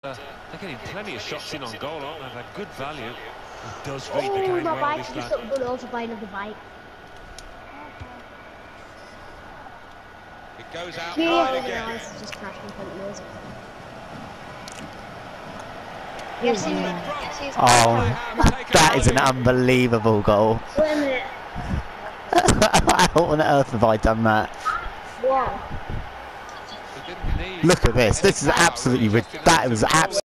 They're getting plenty of shots in on goal, aren't they? They're good value. He does read the game my well, bike this just lad. got run over by another bike. It goes out Yeah, wide again. nice. Just crashed in front of us. Oh, that is an unbelievable goal. Wait a minute. How on earth have I done that? Wow. They didn't need Look at this. This is absolutely. That was absolutely.